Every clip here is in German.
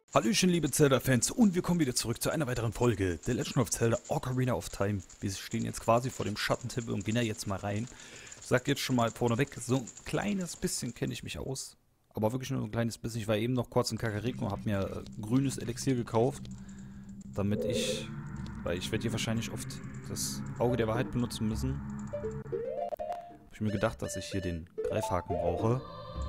Hallöchen, liebe Zelda-Fans, und wir kommen wieder zurück zu einer weiteren Folge The Legend of Zelda Ocarina of Time. Wir stehen jetzt quasi vor dem Schattentempel und gehen da jetzt mal rein. Ich sag jetzt schon mal vorneweg, so ein kleines bisschen kenne ich mich aus. Aber wirklich nur ein kleines bisschen. Ich war eben noch kurz in Kakariko und habe mir grünes Elixier gekauft. Weil ich werde hier wahrscheinlich oft das Auge der Wahrheit benutzen müssen. Habe ich mir gedacht, dass ich hier den Greifhaken brauche.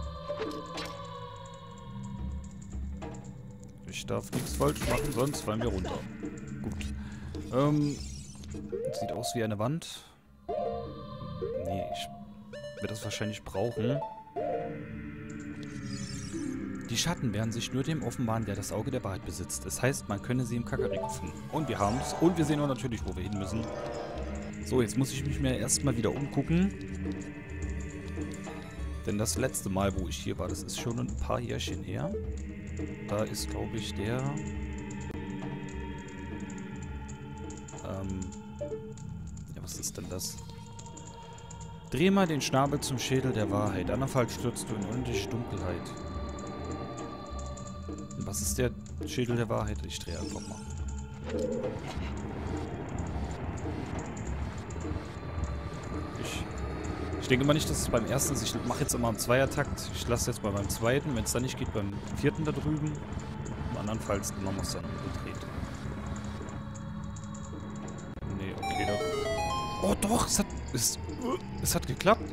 Ich darf nichts falsch machen, sonst fallen wir runter. Gut. Sieht aus wie eine Wand. Nee, ich werde das wahrscheinlich brauchen. Die Schatten werden sich nur dem offenbaren, der das Auge der Wahrheit besitzt. Das heißt, man könne sie im Kakariko finden. Und wir haben es. Und wir sehen auch natürlich, wo wir hin müssen. So, jetzt muss ich mich mir erstmal wieder umgucken. Denn das letzte Mal, wo ich hier war, das ist schon ein paar Jährchen her. Da ist, glaube ich, der... Ja, was ist denn das? Dreh mal den Schnabel zum Schädel der Wahrheit. Andernfalls stürzt du in unendliche Dunkelheit. Und was ist der Schädel der Wahrheit? Ich drehe einfach mal. Ich denke mal nicht, dass es beim ersten ist. Ich mache jetzt immer einen Zweiertakt. Ich lasse jetzt mal beim zweiten. Wenn es dann nicht geht, beim vierten da drüben. Im andernfalls machen wir es dann gedreht. Nee, okay, da... Oh doch, es hat geklappt.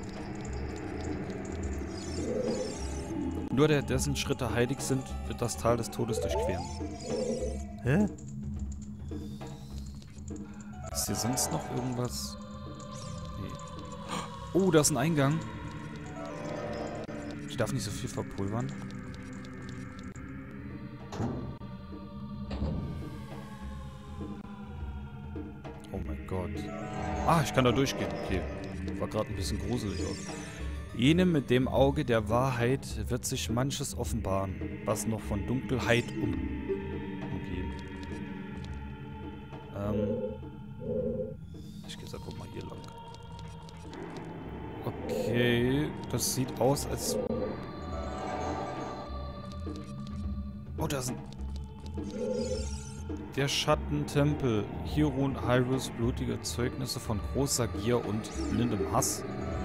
Nur dessen Schritte heilig sind, wird das Tal des Todes durchqueren. Hä? Ist hier sonst noch irgendwas? Nee. Oh, da ist ein Eingang. Ich darf nicht so viel verpulvern. Oh mein Gott. Ah, ich kann da durchgehen. Okay. War gerade ein bisschen gruselig. Jenem mit dem Auge der Wahrheit wird sich manches offenbaren, was noch von Dunkelheit umgeben. Ich gehe jetzt einfach mal hier lang. Okay, das sieht aus, als... Oh, da ist ein... Der Schattentempel. Hier ruhen Hyrule's blutige Zeugnisse von großer Gier und blindem Hass.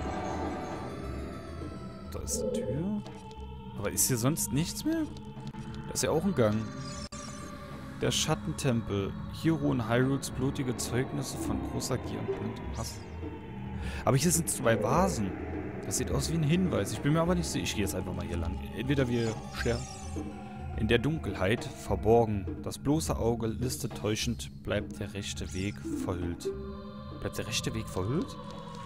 Da ist eine Tür. Aber ist hier sonst nichts mehr? Da ist ja auch ein Gang. Der Schattentempel. Hier ruhen Hyrule's blutige Zeugnisse von großer Gier und blindem Hass. Aber hier sind 2 Vasen. Das sieht aus wie ein Hinweis. Ich bin mir aber nicht sicher. Ich gehe jetzt einfach mal hier lang. Entweder wir sterben. In der Dunkelheit, verborgen, das bloße Auge listet täuschend, bleibt der rechte Weg verhüllt. Bleibt der rechte Weg verhüllt?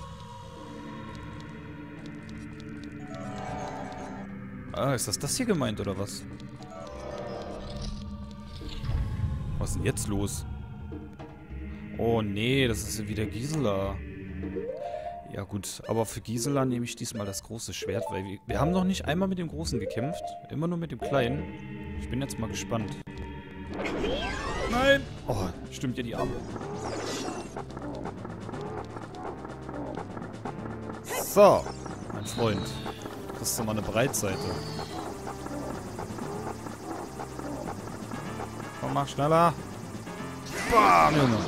Ah, ist das hier gemeint, oder was? Was ist denn jetzt los? Oh nee, das ist wieder Gisela. Ja gut, aber für Gisela nehme ich diesmal das große Schwert, weil wir haben noch nicht einmal mit dem Großen gekämpft. Immer nur mit dem Kleinen. Ich bin jetzt mal gespannt. Nein! Oh, stimmt ja die Arme. So, mein Freund. Du kriegst doch mal eine Breitseite. Komm, mach schneller. Bam, Junge.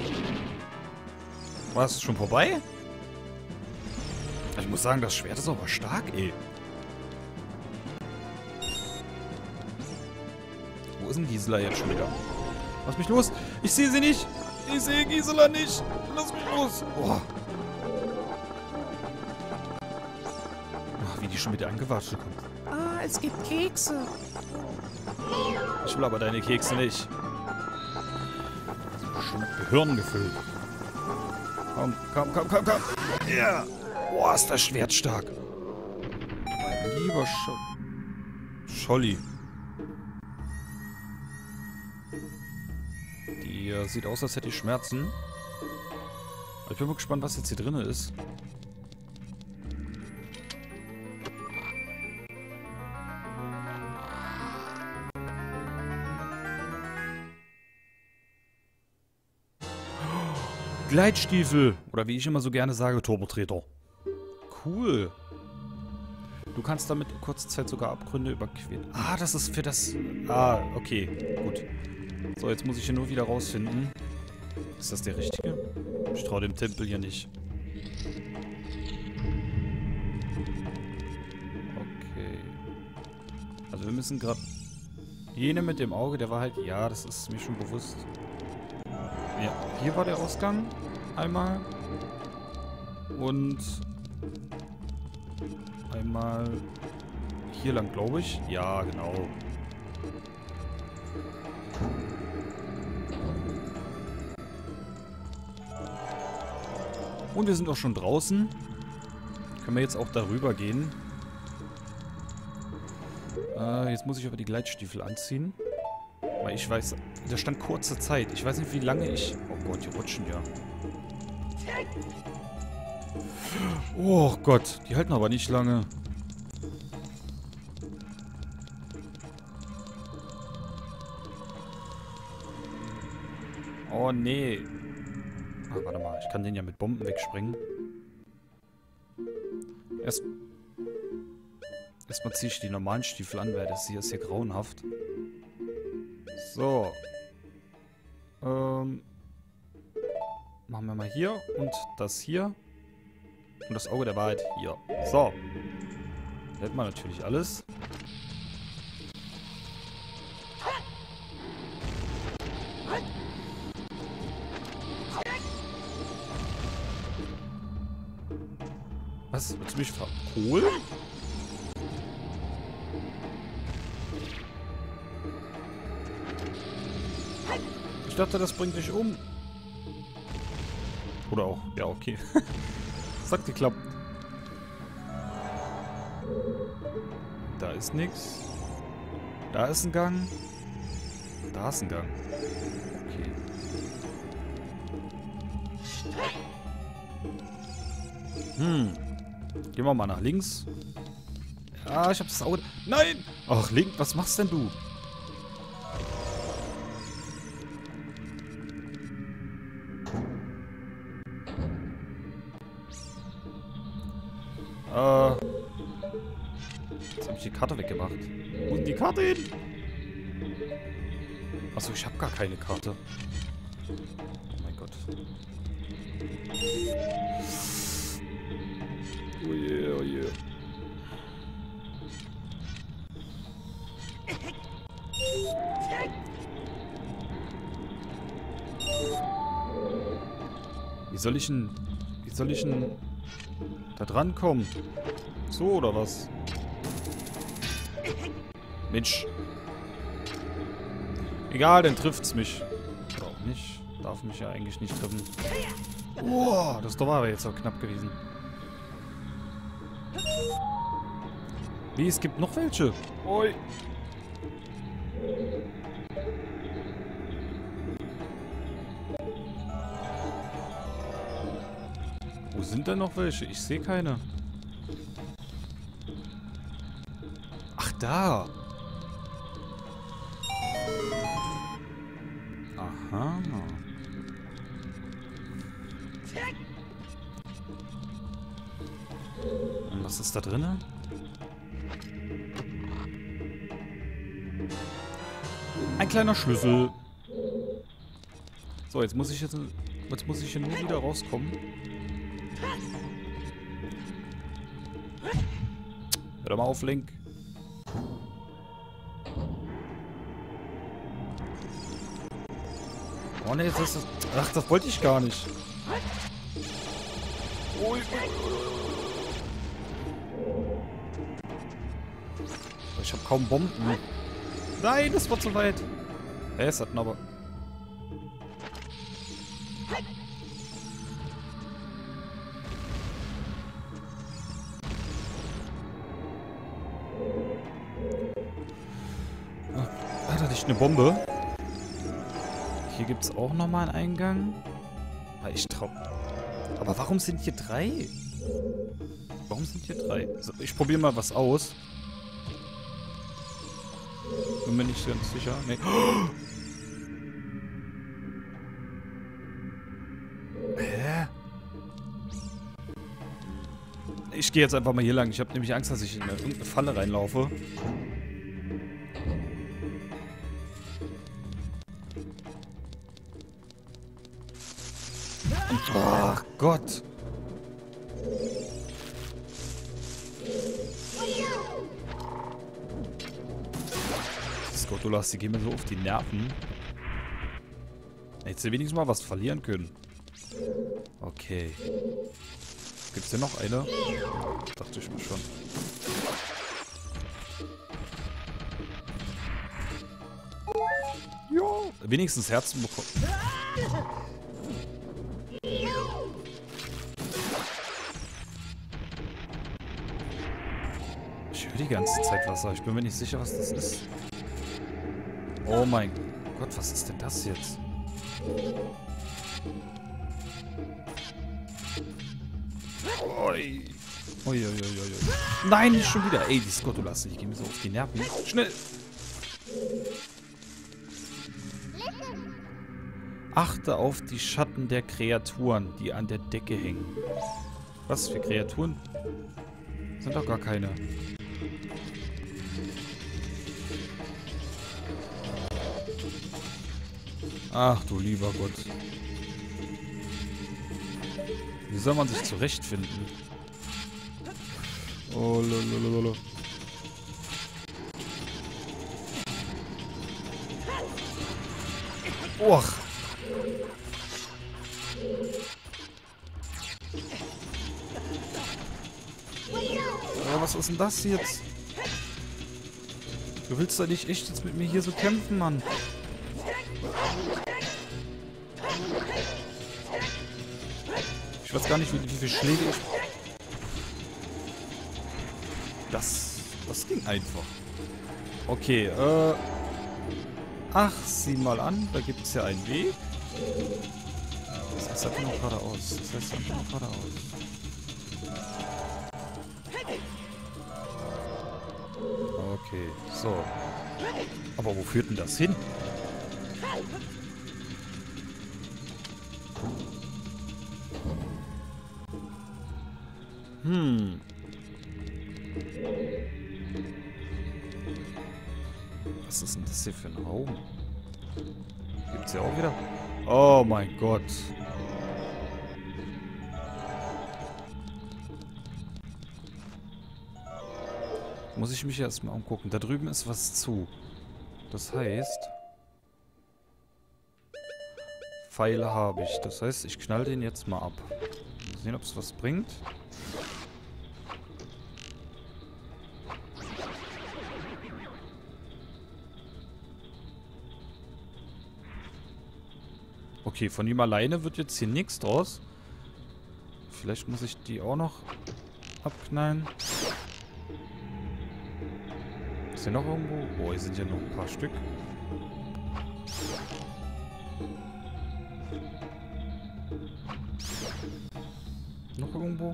War es schon vorbei? Ich muss sagen, das Schwert ist aber stark, ey. Wo ist denn Gisela jetzt schon wieder? Lass mich los! Ich sehe sie nicht! Ich sehe Gisela nicht! Lass mich los! Oh. Ach, wie die schon wieder angewatscht kommt. Ah, es gibt Kekse. Ich will aber deine Kekse nicht. Schon mit Gehirn gefüllt. Komm, komm, komm, komm, komm! Ja! Yeah. Boah, ist das Schwert stark. Mein lieber Scholli. Die sieht aus, als hätte ich Schmerzen. Ich bin mal gespannt, was jetzt hier drin ist. Gleitstiefel. Oder wie ich immer so gerne sage, Turbotreter. Cool. Du kannst damit kurze Zeit sogar Abgründe überqueren. Ah, das ist für das... Ah, okay. Gut. So, jetzt muss ich hier nur wieder rausfinden. Ist das der richtige? Ich traue dem Tempel hier nicht. Okay. Also wir müssen gerade... Jene mit dem Auge, der war halt... Ja, das ist mir schon bewusst. Ja, hier war der Ausgang. Einmal. Und... Einmal... Hier lang, glaube ich. Ja, genau. Und wir sind auch schon draußen. Können wir jetzt auch darüber gehen. Jetzt muss ich aber die Gleitstiefel anziehen. Weil ich weiß, da stand kurze Zeit. Ich weiß nicht, wie lange ich... Oh Gott, die rutschen ja. Oh Gott, die halten aber nicht lange. Oh nee. Ah, warte mal, ich kann den ja mit Bomben wegsprengen. Erstmal ziehe ich die normalen Stiefel an, weil das hier ist hier grauenhaft. So. Machen wir mal hier und das hier. Und das Auge der Wahrheit hier. So. Hält man natürlich alles. Was? Willst du mich verkohlen? Ich dachte, das bringt dich um. Oder auch. Ja, okay. Das hat geklappt. Da ist nichts. Da ist ein Gang. Da ist ein Gang. Okay. Gehen wir mal nach links. Ja, ich hab das Auge... Nein! Ach, Link, was machst denn du? Jetzt habe ich die Karte weggemacht. Wo ist die Karte hin? Achso, ich habe gar keine Karte. Oh mein Gott. Oh je, oh je. Wie soll ich denn da dran kommen? So oder was? Mensch. Egal, dann trifft's mich. Oder auch nicht. Darf mich ja eigentlich nicht treffen. Boah, das war aber jetzt auch knapp gewesen. Wie, es gibt noch welche? Oi. Wo sind denn noch welche? Ich sehe keine. Ach, da. Aha. Und was ist da drinne? Ein kleiner Schlüssel. So, jetzt muss ich hier nur wieder rauskommen. Hör doch mal auf, Link. Oh ne, jetzt ist das... Ach, das wollte ich gar nicht. Ich habe kaum Bomben. Nein, das war zu weit. Es hatten aber... Hat er nicht eine Bombe? Hier gibt es auch nochmal einen Eingang. Ich trau... Aber warum sind hier 3? Warum sind hier 3? So, ich probiere mal was aus. Bin mir nicht ganz sicher. Nee. Hä? Ich gehe jetzt einfach mal hier lang. Ich habe nämlich Angst, dass ich in irgendeine Falle reinlaufe. Ach Gott. Die Skotolas, die gehen mir so auf die Nerven. Hättest du wenigstens mal was verlieren können. Okay. Gibt's denn noch eine? Dachte ich mir schon. Jo. Wenigstens Herzen bekommen. Ich höre die ganze Zeit Wasser. Ich bin mir nicht sicher, was das ist. Oh mein Gott, was ist denn das jetzt? Ui. Ui, ui, ui, ui. Nein, nicht schon wieder. Ey, die Skotolas, die gehen mir so auf die Nerven. Schnell! Achte auf die Schatten der Kreaturen, die an der Decke hängen. Was für Kreaturen? Sind doch gar keine. Ach du lieber Gott. Wie soll man sich zurechtfinden? Oh, lololololo. Och. Oh, was ist denn das jetzt? Du willst doch nicht echt jetzt mit mir hier so kämpfen, Mann. Ich weiß gar nicht, wie viele Schläge ich... Das ging einfach. Okay, ach, sieh mal an, da gibt es ja einen Weg. Das heißt einfach noch geradeaus. Das heißt einfach noch geradeaus. Okay, so. Aber wo führt denn das hin? Was ist denn das hier für ein Raum? Gibt's ja auch wieder? Oh mein Gott. Muss ich mich erstmal umgucken. Da drüben ist was zu. Das heißt... Pfeile habe ich. Das heißt, ich knall den jetzt mal ab. Mal sehen, ob es was bringt. Okay, von ihm alleine wird jetzt hier nichts draus. Vielleicht muss ich die auch noch abknallen. Ist hier noch irgendwo? Oh, hier sind ja noch ein paar Stück. Noch irgendwo?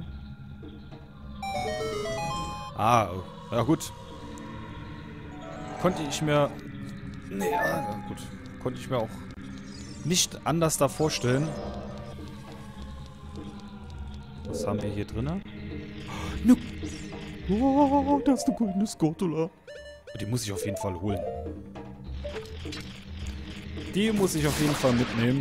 Ah, ja gut. Konnte ich mir... Nee, ja, gut. Konnte ich mir auch nicht anders da vorstellen. Was haben wir hier drin? Oh, da ist eine goldene Skotola. Die muss ich auf jeden Fall holen. Die muss ich auf jeden Fall mitnehmen.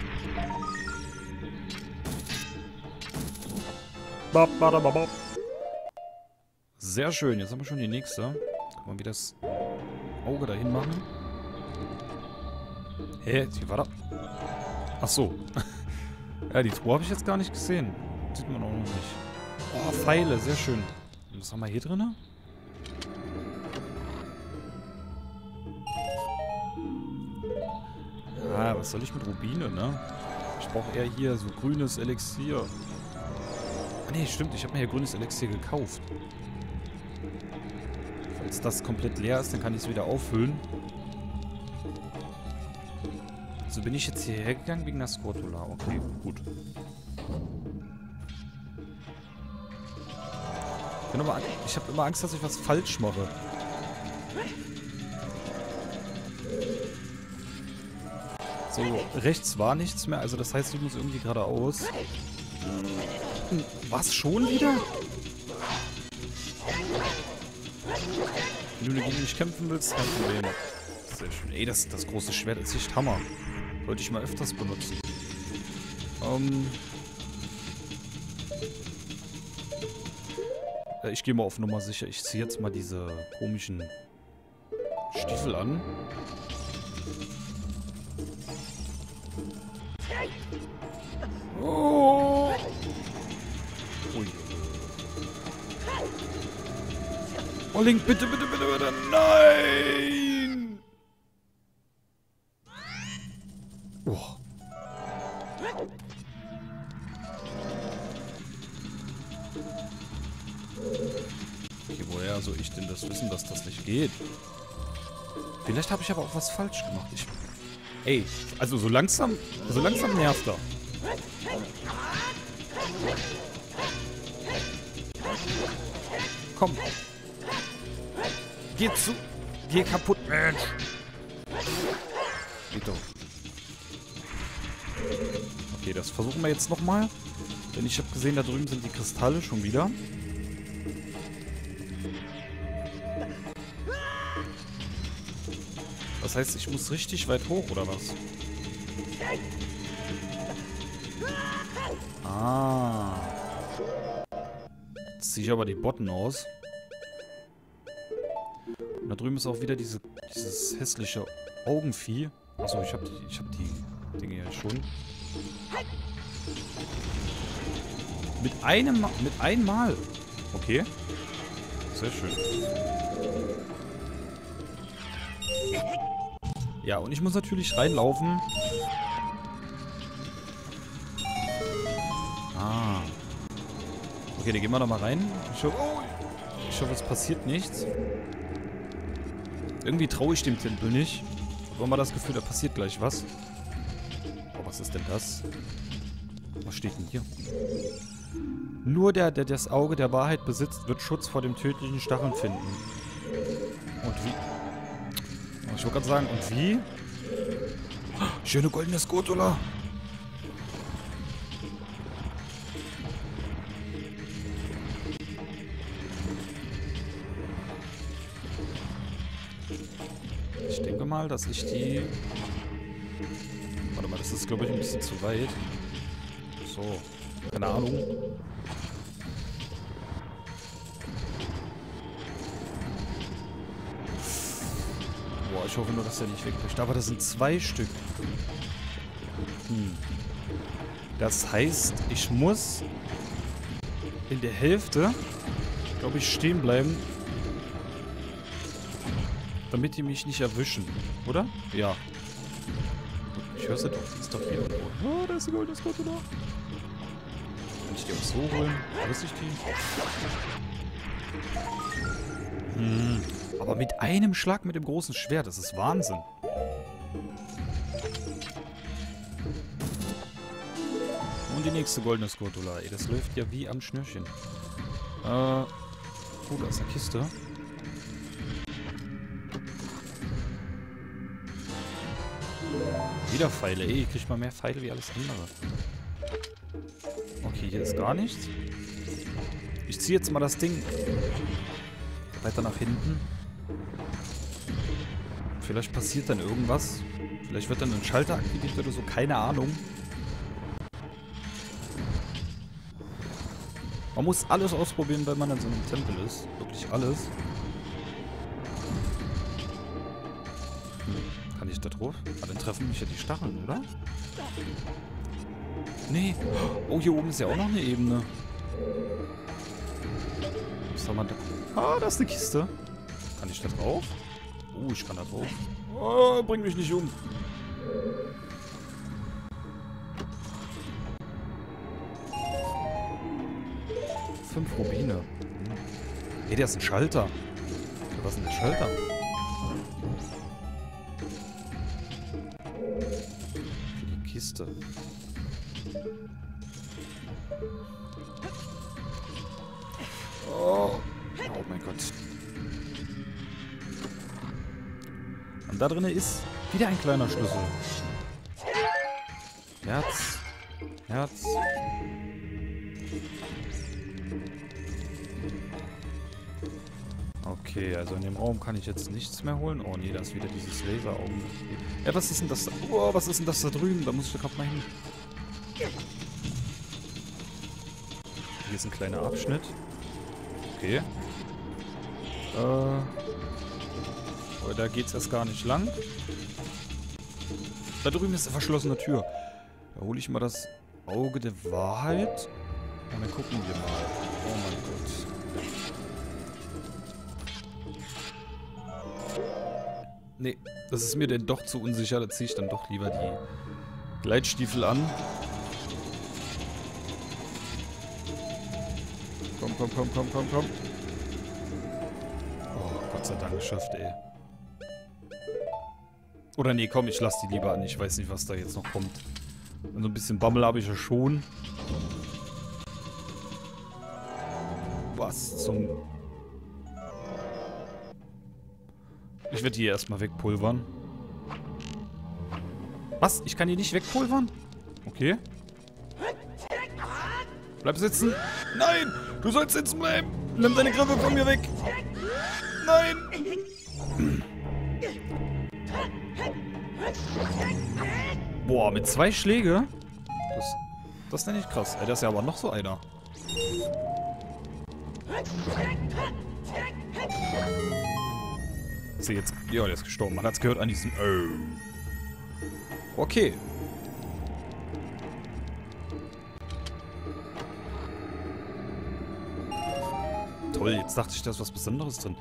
Sehr schön. Jetzt haben wir schon die nächste. Kann man wieder das Auge dahin machen. Hä? Die war da... Ach so. Ja, die Truhe habe ich jetzt gar nicht gesehen. Sieht man auch noch nicht. Oh, Pfeile. Sehr schön. Und was haben wir hier drin? Ah, was soll ich mit Rubine, ne? Ich brauche eher hier so grünes Elixier. Ah, nee, stimmt. Ich habe mir hier grünes Elixier gekauft. Falls das komplett leer ist, dann kann ich es wieder auffüllen. So bin ich jetzt hierher gegangen wegen der Skotola. Okay, gut. Ich habe immer Angst, dass ich was falsch mache. So, rechts war nichts mehr. Also das heißt, ich muss irgendwie geradeaus. Was, schon wieder? Wenn du dagegen nicht kämpfen willst, kein Problem. Sehr schön. Ey, das große Schwert ist echt Hammer. Wollte ich mal öfters benutzen. Ich gehe mal auf Nummer sicher. Ich ziehe jetzt mal diese komischen Stiefel an. Oh! Ui. Oh, Link, bitte, bitte, bitte, bitte. Nein! Oh. Okay, woher soll ich denn das wissen, dass das nicht geht? Vielleicht habe ich aber auch was falsch gemacht. Ey, also so langsam nervt er. Komm. Geh kaputt, Mensch. Geht doch. Okay, das versuchen wir jetzt nochmal. Denn ich habe gesehen, da drüben sind die Kristalle schon wieder. Das heißt, ich muss richtig weit hoch, oder was? Ah. Jetzt ziehe ich aber die Botten aus. Und da drüben ist auch wieder dieses hässliche Augenvieh. Achso, ich hab die Dinge ja schon. Mit einmal. Okay. Sehr schön. Ja, und ich muss natürlich reinlaufen. Ah. Okay, dann gehen wir da mal rein. Ich hoffe, es passiert nichts. Irgendwie traue ich dem Tempel nicht. Ich habe immer das Gefühl, da passiert gleich was. Oh, was ist denn das? Was steht denn hier? Nur der das Auge der Wahrheit besitzt, wird Schutz vor dem tödlichen Stacheln finden. Und wie? Ich wollte gerade sagen, und wie? Schöne goldene Skotula. Ich denke mal, dass ich die... Warte mal, das ist, glaube ich, ein bisschen zu weit. So, keine Ahnung. Boah, ich hoffe nur, dass der nicht wegbricht. Aber das sind 2 Stück. Das heißt, ich muss in der Hälfte, glaube ich, stehen bleiben, damit die mich nicht erwischen. Oder? Ja. Ich höre sie doch. Die ist doch hier irgendwo. Oh, da ist die goldene Skotula. Kann ich die auch so holen? Weiß ich die? Aber mit einem Schlag mit dem großen Schwert. Das ist Wahnsinn. Und die nächste goldene Skotula. Ey, das läuft ja wie am Schnürchen. Da ist eine Kiste. Wieder Pfeile. Ey, ich krieg mal mehr Pfeile wie alles andere. Okay, hier ist gar nichts. Ich ziehe jetzt mal das Ding weiter nach hinten. Vielleicht passiert dann irgendwas. Vielleicht wird dann ein Schalter aktiviert oder so. Keine Ahnung. Man muss alles ausprobieren, wenn man in so einem Tempel ist. Wirklich alles. Kann ich da drauf? Ah, dann treffen mich ja die Stacheln, oder? Nee. Oh, hier oben ist ja auch noch eine Ebene. Was haben wir da? Ah, da ist eine Kiste. Kann ich da drauf? Oh, ich kann da drauf. Oh, bring mich nicht um. Fünf Rubine. Ey, der ist ein Schalter. Was ist denn der Schalter? Für die Kiste. Oh mein Gott. Und da drin ist wieder ein kleiner Schlüssel. Herz. Herz. Okay, also in dem Raum kann ich jetzt nichts mehr holen. Oh nee, da ist wieder dieses Laseraugen. Ja, was ist denn das da? Oh, was ist denn das da drüben? Da muss ich doch gerade mal hin. Hier ist ein kleiner Abschnitt. Okay. Oh, da geht's erst gar nicht lang. Da drüben ist eine verschlossene Tür. Da hole ich mal das Auge der Wahrheit. Und dann gucken wir mal. Oh mein Gott. Nee, das ist mir denn doch zu unsicher. Da ziehe ich dann doch lieber die Gleitstiefel an. Komm, komm, komm, komm, komm, komm. Oh, Gott sei Dank geschafft, ey. Oder nee, komm, ich lasse die lieber an. Ich weiß nicht, was da jetzt noch kommt. Und so ein bisschen Bammel habe ich ja schon. Was zum... Ich werde die erstmal wegpulvern. Was? Ich kann die nicht wegpulvern? Okay. Bleib sitzen. Nein! Du sollst sitzen bleiben! Nimm deine Griffe von mir weg! Nein! Boah, mit 2 Schläge? Das nenne ich krass. Ey, das ist ja aber noch so einer. Ist er jetzt... Ja, der ist gestorben. Man hat es gehört an diesem... Okay. Toll, jetzt dachte ich, da ist was Besonderes drin.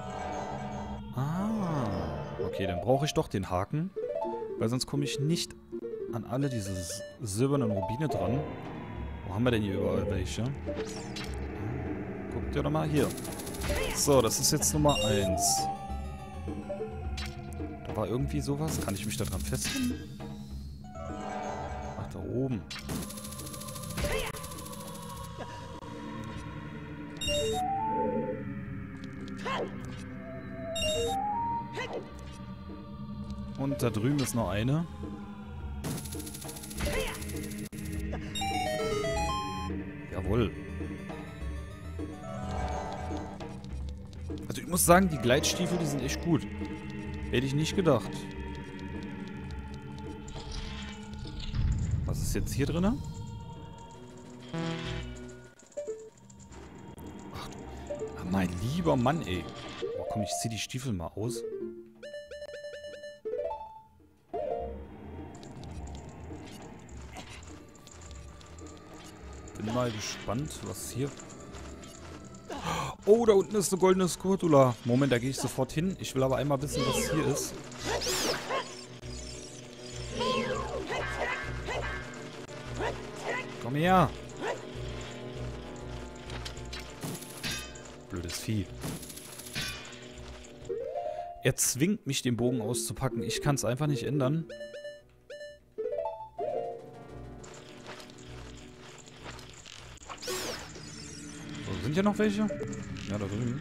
Ah. Okay, dann brauche ich doch den Haken. Weil sonst komme ich nicht an alle diese silbernen Rubine dran. Wo haben wir denn hier überall welche? Guckt ihr doch mal hier. So, das ist jetzt Nummer 1. Da war irgendwie sowas. Kann ich mich da dran festhalten? Ach, da oben. Und da drüben ist noch eine. Jawohl. Also ich muss sagen, die Gleitstiefel, die sind echt gut. Hätte ich nicht gedacht. Was ist jetzt hier drin? Ach, mein lieber Mann, ey. Oh, komm, ich zieh die Stiefel mal aus. Bin mal gespannt, was hier... Oh, da unten ist eine goldene Skurtula. Moment, da gehe ich sofort hin. Ich will aber einmal wissen, was hier ist. Komm her. Blödes Vieh. Er zwingt mich, den Bogen auszupacken. Ich kann es einfach nicht ändern. So, sind hier noch welche? Ja, da drüben.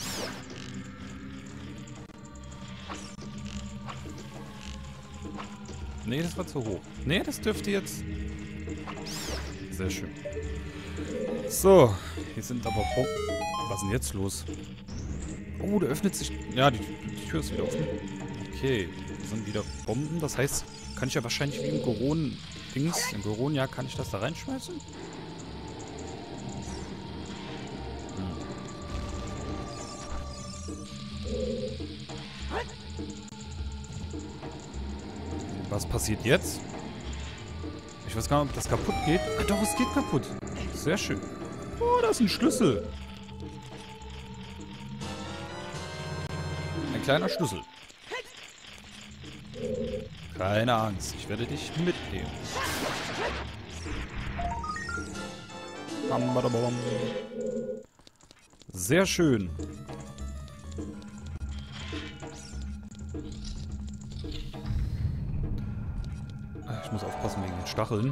Nee, das war zu hoch. Nee, das dürfte jetzt... Sehr schön. So, hier sind aber... Was ist denn jetzt los? Oh, da öffnet sich... Ja, die Tür ist wieder offen. Okay, hier sind wieder Bomben. Das heißt, kann ich ja wahrscheinlich wie im Goron-Dings... Im Goron, ja, kann ich das da reinschmeißen? Was passiert jetzt? Ich weiß gar nicht, ob das kaputt geht. Ah, doch, es geht kaputt. Sehr schön. Oh, da ist ein Schlüssel. Ein kleiner Schlüssel. Keine Angst, ich werde dich mitnehmen. Bam, bada, bam. Sehr schön. Ich muss aufpassen wegen den Stacheln.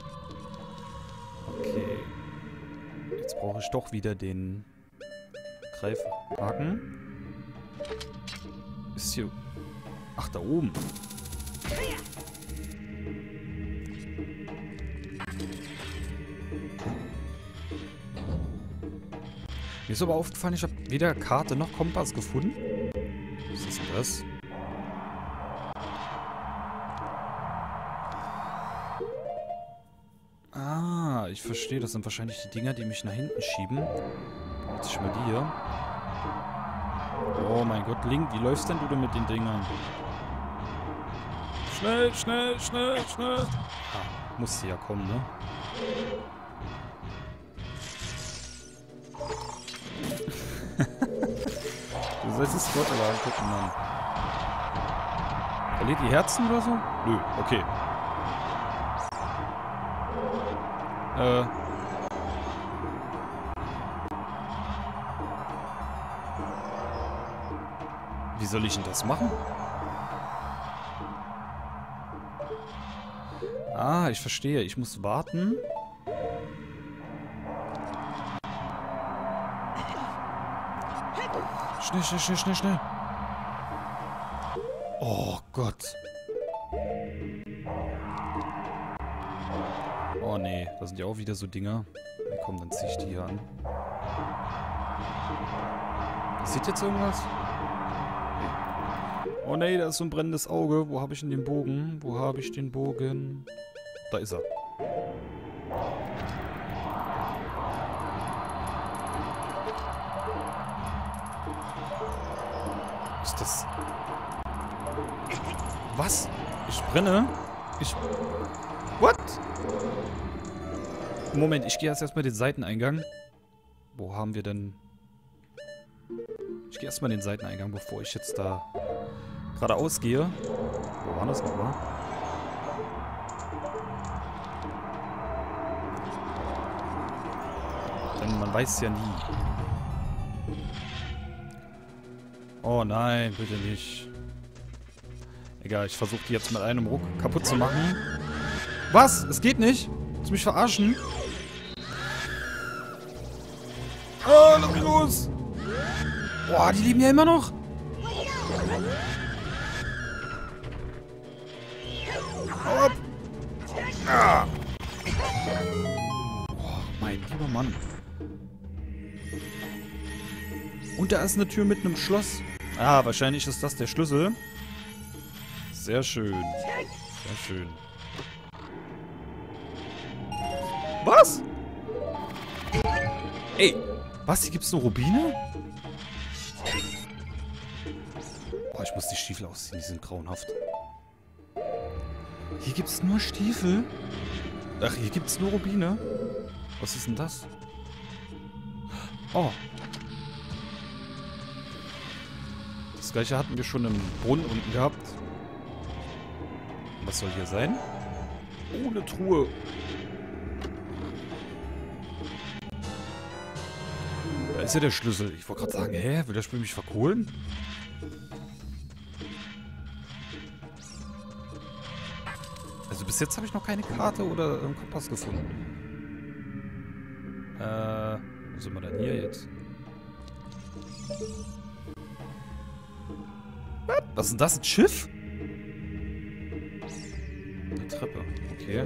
Okay. Jetzt brauche ich doch wieder den Greifhaken. Ist hier... Ach, da oben. Mir ist aber aufgefallen, ich habe weder Karte noch Kompass gefunden. Was ist denn das? Ah, ich verstehe. Das sind wahrscheinlich die Dinger, die mich nach hinten schieben. Jetzt ich mal die hier. Oh mein Gott, Link, wie läufst denn du mit den Dingern? Schnell, schnell, schnell, schnell. Ah, muss sie ja kommen, ne? Du sollst es Gott aber angucken, Mann. Verliert die Herzen oder so? Nö, okay. Wie soll ich denn das machen? Ah, ich verstehe. Ich muss warten. Schnell, schnell, schnell, schnell, schnell. Oh Gott. Oh nee, da sind ja auch wieder so Dinger. Ja, komm, dann zieh ich die hier an. Sieht jetzt irgendwas? Nee. Oh nee, da ist so ein brennendes Auge. Wo habe ich denn den Bogen? Wo habe ich den Bogen? Da ist er. Ist das... Was? Ich brenne? What? Moment, ich gehe erstmal den Seiteneingang. Wo haben wir denn... Ich gehe erstmal den Seiteneingang, bevor ich jetzt da geradeaus gehe. Wo war das nochmal? Denn man weiß ja nie. Oh nein, bitte nicht. Egal, ich versuche die jetzt mit einem Ruck kaputt zu machen. Was? Es geht nicht? Willst du mich verarschen? Oh, lass mich los! Boah, die leben ja immer noch! Hau ab! Ah. Oh, mein lieber Mann. Und da ist eine Tür mit einem Schloss. Ah, wahrscheinlich ist das der Schlüssel. Sehr schön. Sehr schön. Was? Ey, was? Hier gibt's nur Rubine? Boah, ich muss die Stiefel ausziehen, die sind grauenhaft. Hier gibt's nur Stiefel? Ach, hier gibt's nur Rubine? Was ist denn das? Oh. Das gleiche hatten wir schon im Brunnen unten gehabt. Was soll hier sein? Oh, eine Truhe. Da ist ja der Schlüssel. Ich wollte gerade sagen, hä? Will das Spiel mich verkohlen? Also bis jetzt habe ich noch keine Karte oder einen Kompass gefunden. Wo sind wir denn hier jetzt? Was ist denn das? Ein Schiff? Eine Treppe. Okay.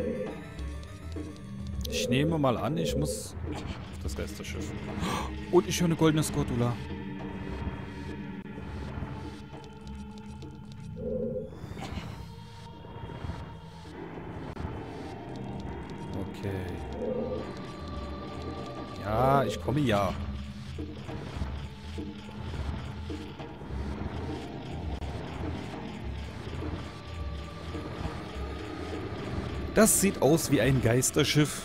Ich nehme mal an, ich muss auf das Geisterschiff. Und ich höre eine goldene Skotula. Okay. Ja, ich komme ja. Das sieht aus wie ein Geisterschiff.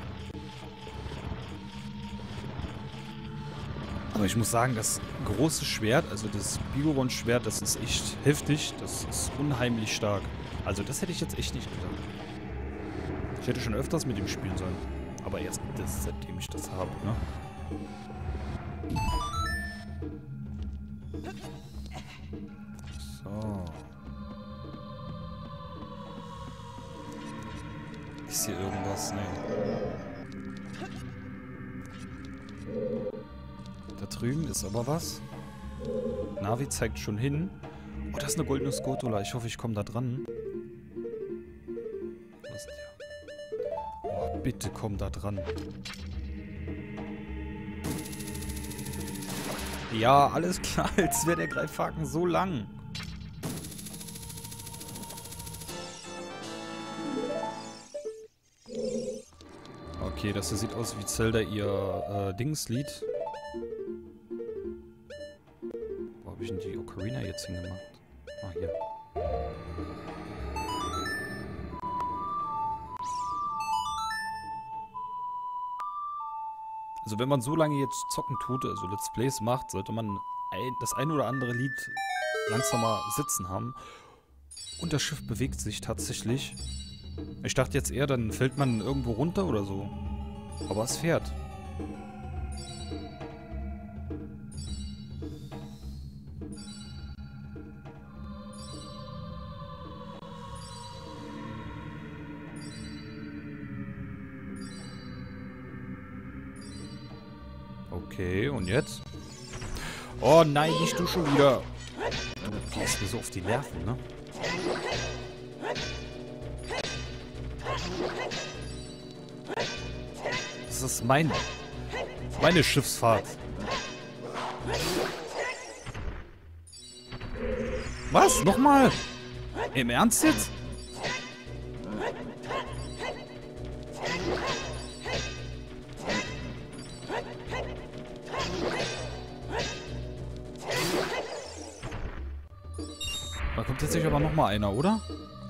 Aber ich muss sagen, das große Schwert, also das Bigoron-Schwert, das ist echt heftig. Das ist unheimlich stark. Also das hätte ich jetzt echt nicht gedacht. Ich hätte schon öfters mit ihm spielen sollen. Aber erst das, seitdem ich das habe, ne? So. Ist hier irgendwas? Nee. Da drüben ist aber was. Navi zeigt schon hin. Oh, das ist eine goldene Skotula. Ich hoffe, ich komme da dran. Was ist der? Oh, bitte komm da dran. Ja, alles klar, als wäre der Greifhaken so lang. Okay, das hier sieht aus wie Zelda ihr Dingslied. Wo habe ich denn die Ocarina jetzt hingemacht? Ah, hier. Also wenn man so lange jetzt zocken tut, also Let's Plays macht, sollte man das ein oder andere Lied langsamer sitzen haben. Und das Schiff bewegt sich tatsächlich. Ich dachte jetzt eher, dann fällt man irgendwo runter oder so. Aber es fährt. Okay, und jetzt? Oh nein, nicht du schon wieder. Du gehst mir so auf die Nerven, ne? Das ist meine Schiffsfahrt. Was? Nochmal? Im Ernst jetzt? Da kommt jetzt sicher aber nochmal einer, oder?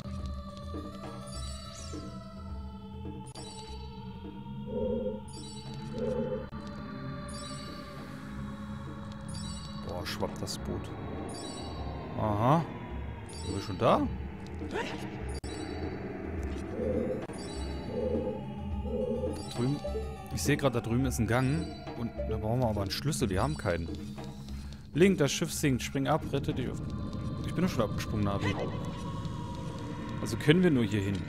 Boah, schwappt das Boot. Aha. Sind wir schon da? Da drüben. Ich sehe gerade, da drüben ist ein Gang. Und da brauchen wir aber einen Schlüssel. Wir haben keinen. Link, das Schiff sinkt. Spring ab, rette dich auf. Ich bin doch schon abgesprungen, Navi. Also können wir nur hier hin.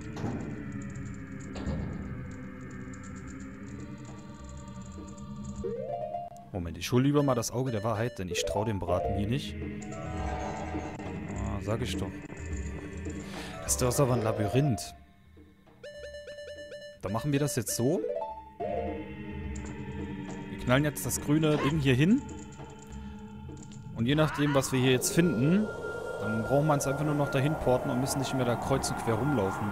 Moment, ich hole lieber mal das Auge der Wahrheit, denn ich traue dem Braten hier nicht. Ah, sag ich doch. Das ist doch aber ein Labyrinth. Dann machen wir das jetzt so. Wir knallen jetzt das grüne Ding hier hin. Und je nachdem, was wir hier jetzt finden, dann brauchen wir uns einfach nur noch dahin porten und müssen nicht mehr da kreuz und quer rumlaufen.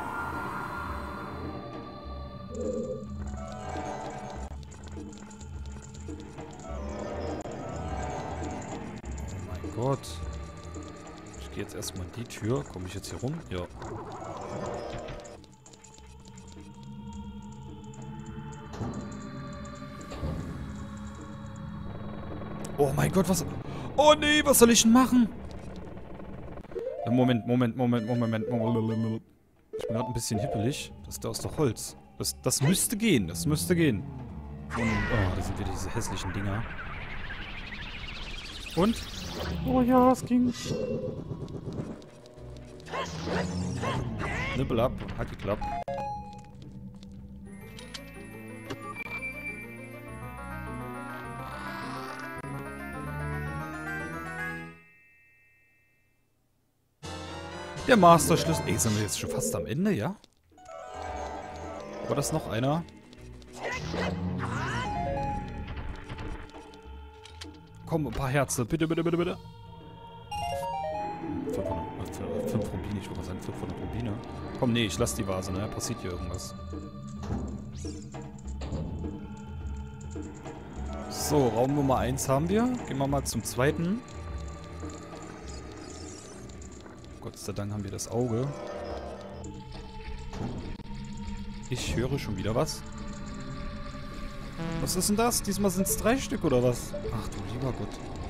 Oh mein Gott. Ich gehe jetzt erstmal in die Tür. Komme ich jetzt hier rum? Ja. Oh mein Gott, was... Oh nee, was soll ich denn machen? Moment. Ich bin gerade ein bisschen hippelig. Das da ist doch Holz. Das müsste gehen, Und, oh, da sind wieder diese hässlichen Dinger. Und? Oh ja, es ging. Nippel ab, hat geklappt. Der Master-Schlüssel. Ey, sind wir jetzt schon fast am Ende, ja? War das noch einer? Komm, ein paar Herzen. Bitte. 500 Rubine, ich würde mal sagen 500 Rubine. Komm, nee, ich lasse die Vase, ne? Passiert hier irgendwas. So, Raum Nummer 1 haben wir. Gehen wir mal zum zweiten. Gott sei Dank haben wir das Auge. Ich höre schon wieder was. Was ist denn das? Diesmal sind es 3 Stück oder was? Ach du lieber Gott.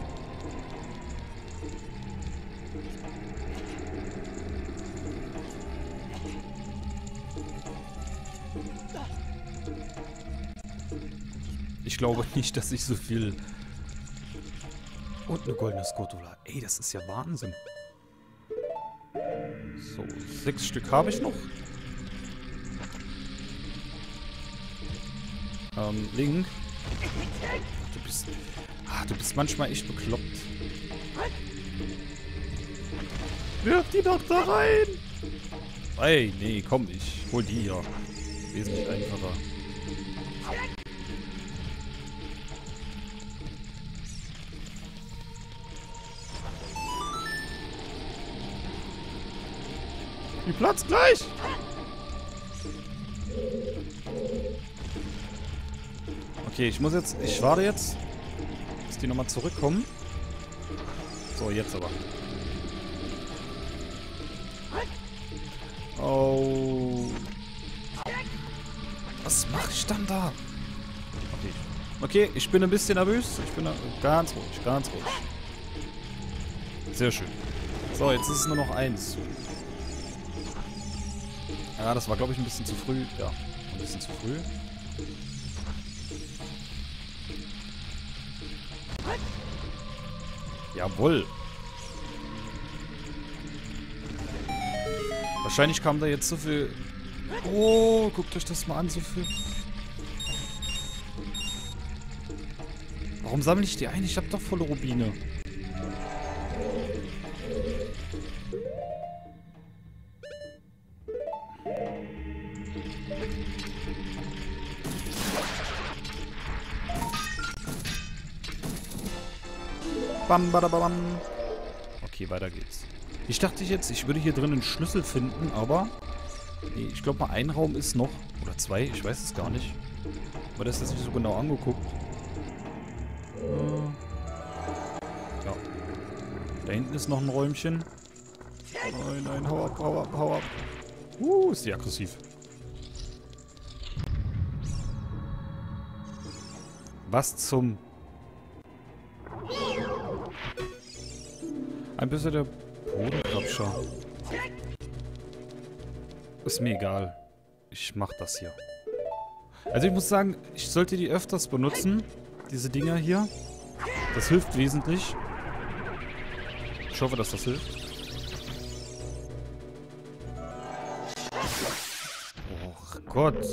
Ich glaube nicht, dass ich so viel... Und eine goldene Skotula. Ey, das ist ja Wahnsinn. So, 6 Stück habe ich noch. Link. Du bist manchmal echt bekloppt. Wirf die doch da rein! Ey, nee, komm, ich hol die hier. Wesentlich einfacher. Die platzt gleich! Okay, ich warte jetzt, bis die nochmal zurückkommen. So, jetzt aber. Oh. Was mache ich dann da? Okay, ich bin ein bisschen nervös. Ich bin ganz ruhig, ganz ruhig. Sehr schön. So, jetzt ist es nur noch 1. Ja, das war, glaube ich, ein bisschen zu früh. Ja, ein bisschen zu früh. Jawohl. Wahrscheinlich kam da jetzt so viel... Oh, guckt euch das mal an, so viel... Warum sammle ich die ein? Ich habe doch volle Rubine. Bam, badabam. Okay, weiter geht's. Ich dachte jetzt, ich würde hier drin einen Schlüssel finden, aber... Nee, ich glaube mal ein Raum ist noch. Oder 2, ich weiß es gar nicht. Aber das ist nicht so genau angeguckt. Ja. Da hinten ist noch ein Räumchen. Nein, nein, hau ab, hau ab, hau ab. Ist die aggressiv. Was zum... Ein bisschen der Bodengrabscher. Ist mir egal. Ich mach das hier. Also ich muss sagen, ich sollte die öfters benutzen. Diese Dinger hier. Das hilft wesentlich. Ich hoffe, dass das hilft. Oh Gott.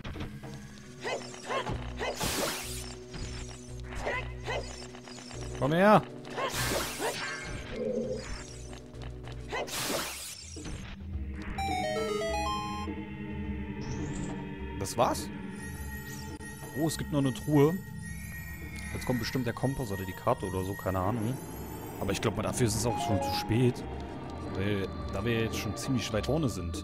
Komm her. Das war's? Oh, es gibt noch eine Truhe. Jetzt kommt bestimmt der Kompass oder die Karte oder so, keine Ahnung. Aber ich glaube, dafür ist es auch schon zu spät. Weil, da wir jetzt schon ziemlich weit vorne sind.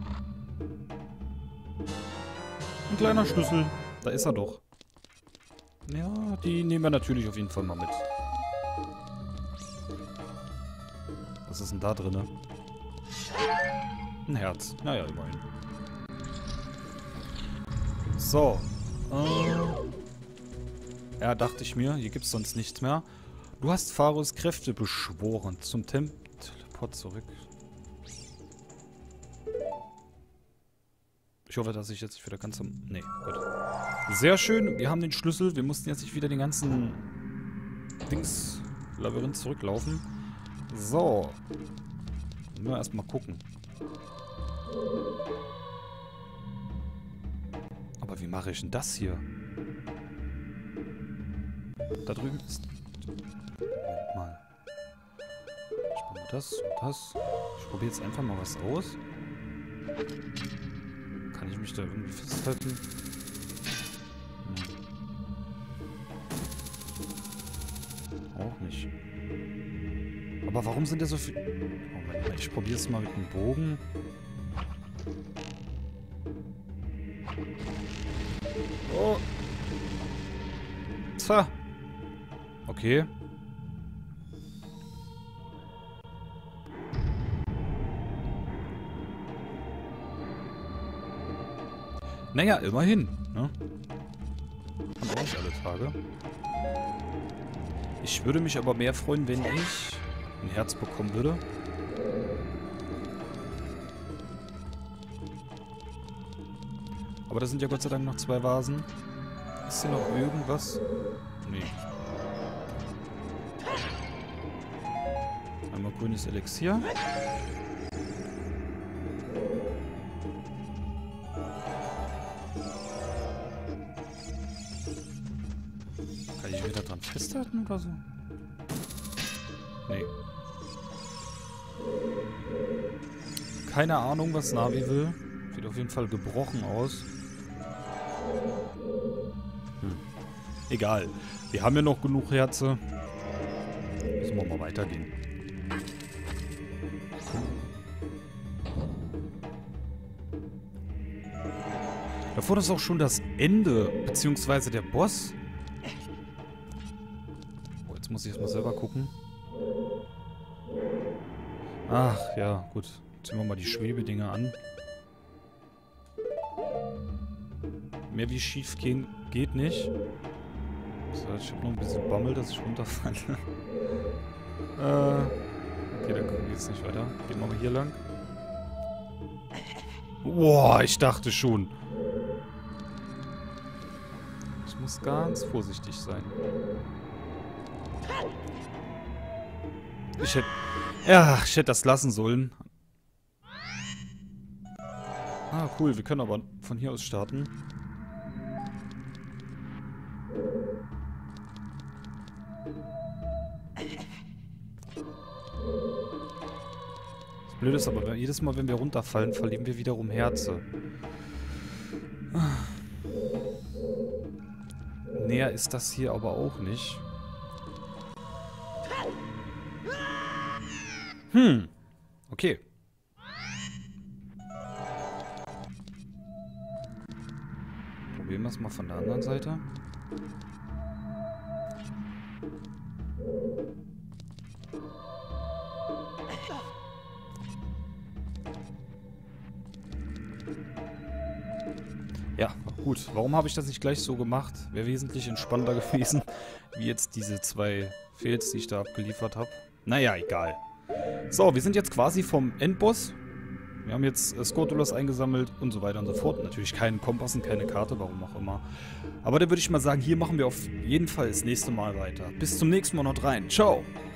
Ein kleiner Schlüssel. Da ist er doch. Ja, die nehmen wir natürlich auf jeden Fall mal mit. Was ist denn da drin? Ein Herz. Naja, immerhin. So. Ja, dachte ich mir. Hier gibt es sonst nichts mehr. Du hast Pharos Kräfte beschworen. Zum Teleport zurück. Ich hoffe, dass ich jetzt nicht wieder ganz am... Nee, gut. Sehr schön. Wir haben den Schlüssel. Wir mussten jetzt nicht wieder den ganzen Dings-Labyrinth zurücklaufen. So. Müssen wir erstmal gucken. Aber wie mache ich denn das hier? Da drüben ist... Moment mal. Ich mache mal das und das. Ich probiere jetzt einfach mal was aus. Kann ich mich da irgendwie festhalten? Auch nicht. Aber warum sind da so viele... Moment mal, ich probiere es mal mit dem Bogen. Oh. Tja. Okay. Naja, immerhin. Ne? Haben auch nicht alle Tage. Ich würde mich aber mehr freuen, wenn ich ein Herz bekommen würde. Aber da sind ja Gott sei Dank noch 2 Vasen. Ist hier noch irgendwas? Nee. Einmal grünes Elixier. Kann ich wieder dran festhalten oder so? Nee. Keine Ahnung, was Navi will. Sieht auf jeden Fall gebrochen aus. Egal. Wir haben ja noch genug Herze. Müssen wir mal weitergehen. vorne ist auch schon das Ende, beziehungsweise der Boss. Oh, jetzt muss ich erstmal selber gucken. Ach, ja, gut. Ziehen wir mal die Schwebedinger an. Mehr wie schief gehen geht nicht. So, ich hab noch ein bisschen Bammel, dass ich runterfalle. Okay, dann geht's nicht weiter. Gehen wir mal hier lang. Boah, ich dachte schon. Ich muss ganz vorsichtig sein. Ich hätte das lassen sollen. Ah, cool. Wir können aber von hier aus starten. Das Blöde ist aber, jedes Mal, wenn wir runterfallen, verlieren wir wiederum Herze. Näher ist das hier aber auch nicht. Okay. Probieren wir es mal von der anderen Seite. Ja, gut. Warum habe ich das nicht gleich so gemacht? Wäre wesentlich entspannter gewesen, wie jetzt diese 2 Fails, die ich da abgeliefert habe. Naja, egal. So, wir sind jetzt quasi vom Endboss. Wir haben jetzt Skortulas eingesammelt und so weiter und so fort. Natürlich keinen Kompass und keine Karte, warum auch immer. Aber da würde ich mal sagen, hier machen wir auf jeden Fall das nächste Mal weiter. Bis zum nächsten Mal, noch rein. Ciao!